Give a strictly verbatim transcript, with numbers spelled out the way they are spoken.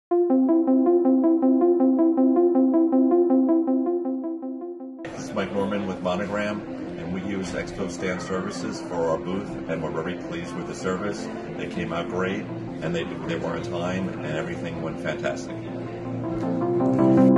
This is Mike Norman with Monogram, and we use Expo Stand Services for our booth, and we're very pleased with the service. They came out great, and they, they were on time, and everything went fantastic.